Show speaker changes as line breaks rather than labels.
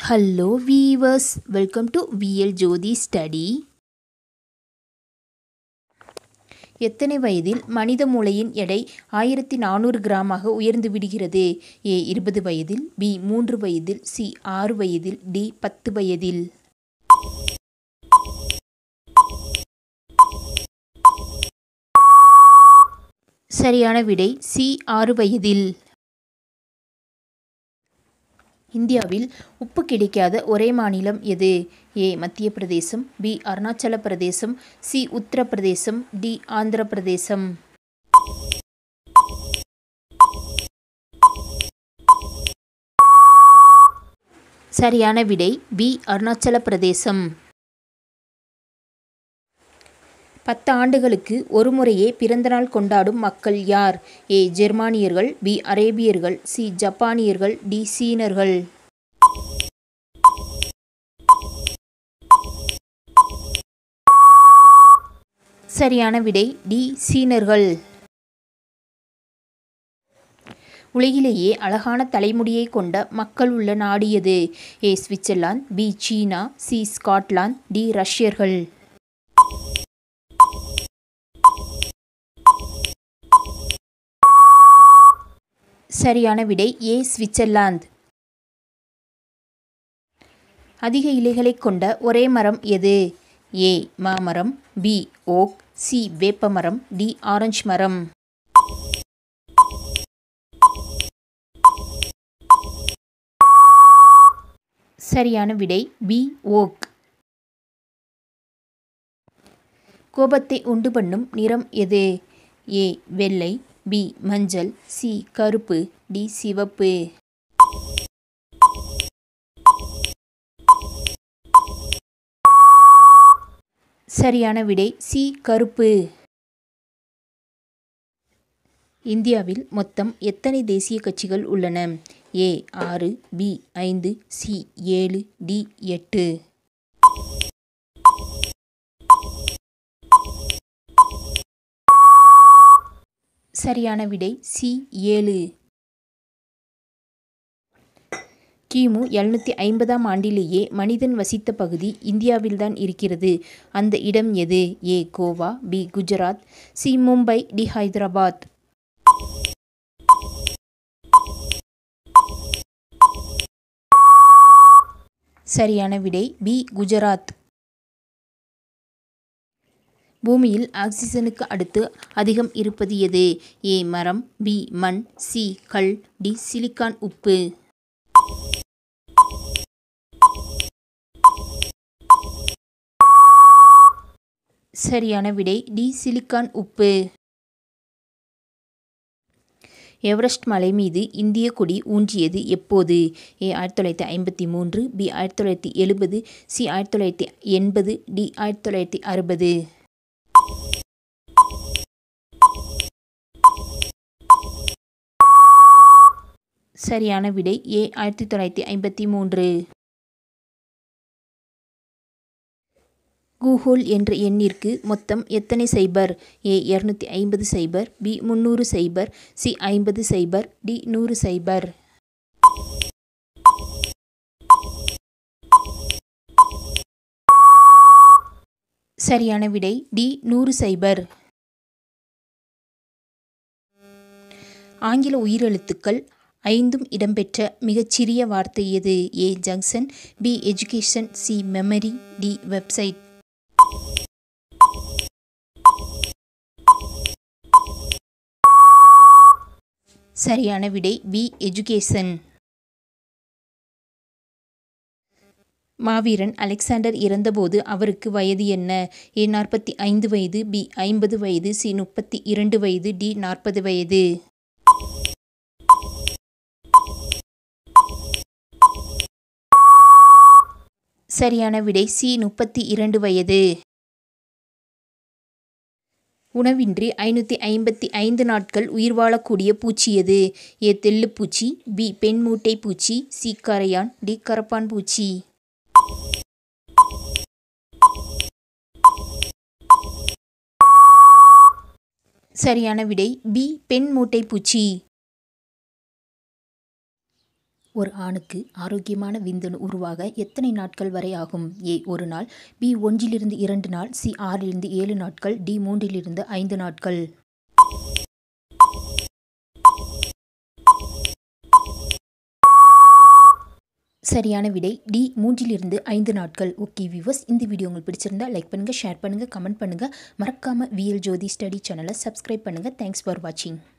Hello viewers, welcome to VL Jothi Study. எத்தனை வயதில் மனித மூளையின் எடை 1400 கிராமாக உயர்ந்து விடுகிறது? A 20 வயதில், B 3 வயதில், C 6 வயதில், D 10 வயதில். சரியான விடை C 6 வயதில். இந்தியாவில் உப்பு கிடைக்காத ஒரே மாநிலம் எது? A மத்திய பிரதேசம், B அருணாச்சல பிரதேசம், C உத்தரப்பிரதேசம், D ஆந்திர பிரதேசம். சரியான விடை B அருணாச்சல பிரதேசம். 10 ஆண்டுகளுக்கு ஒரு முறையே பிறந்தநாள் கொண்டாடும் மக்கள் யார்? A ஜெர்மானியர்கள், B அரேபியர்கள், C ஜப்பானியர்கள், D சீனர்கள். சரியான விடை D சீனர்கள். உலகிலேயே அழகான தலைமுடியை கொண்ட மக்கள் உள்ள நாடு எது? A Switzerland, B China, C Scotland, D ரஷ்யர்கள். சரியான விடை A சுவிட்சர்லாந்து. அதிக இலைகளை கொண்ட ஒரே மரம் எது? A மாமரம், B ஓக், C வேப்பமரம், D ஆரஞ்சு மரம். சரியான விடை B ஓக். கோபத்தை உண்டு பண்ணும் நிறம் எது? A வெள்ளை, B மஞ்சள், C கருப்பு, D சிவப்பு. சரியான விடை C கருப்பு. இந்தியாவில் மொத்தம் எத்தனை தேசிய கட்சிகள் உள்ளன? A 6, B 5, C 7, D 8. சரியான விடை C 7. கிமு 750ஆம் ஆண்டிலேயே மனிதன் வசித்த பகுதி இந்தியாவில்தான் இருக்கிறது. அந்த இடம் எது? A Goa, B Gujarat, C Mumbai, D Hyderabad. சரியான விடை B குஜராத். பூமியில் ஆக்சிஜனுக்கு அடுத்து அதிகம் இருப்பது எது? A மரம், B மண், C கல், D சிலிக்கான் உப்பு. சரியான விடை D சிலிக்கான் உப்பு. எவரெஸ்ட் மலை மீது இந்திய கொடி ஊன்றியது எப்போது? A 1953, B 1970, C 1980, D 1960. சரியான விடை A 1953. கூகுள் என்ற எண்ணிற்கு மொத்தம் எத்தனை சைபர்? A 250 cyber, B 300 cyber, C 50 cyber, D 100 சைபர். சரியான விடை D 100 சைபர். ஆங்கில உயிரெழுத்துக்கள் 5ம் இடம்பெற்ற மிகச்சிறிய வார்த்தை எது? A junction, B education, C memory, D website. சரியான விடை B எஜுகேஷன். மாவீரன் அலெக்சாண்டர் இறந்தபோது அவருக்கு வயது என்ன? A 45 வயது, B 50 வயது, C 32 வயது, D 40 வயது. சரியான விடை C 32 வயது. உணவின்றி 555 நாட்கள் உயிர் வாழக்கூடிய பூச்சி எது? A தெள்ளுப்பூச்சி, B பெண் மூட்டை பூச்சி, C கரையான், D கரப்பான் பூச்சி. சரியான விடை B பெண் மூட்டை பூச்சி. ஒரு ஆணுக்கு ஆரோக்கியமான விந்தணு உருவாக எத்தனை நாட்கள் வரை ஆகும்? ஏ 1 நாள், பி 1 2 நாள், சி 6 7 நாட்கள், டி 3 5 நாட்கள். சரியான விடை டி 3 5 நாட்கள். ஓகே வியூவர்ஸ், இந்த வீடியோ உங்களுக்கு பிடிச்சிருந்தா லைக் பண்ணுங்கள், ஷேர் பண்ணுங்கள், கமெண்ட் பண்ணுங்கள். மறக்காமல் விஎல் ஜோதி ஸ்டடி சேனலை சப்ஸ்கிரைப் பண்ணுங்கள். தேங்க்ஸ் ஃபார் வாட்சிங்.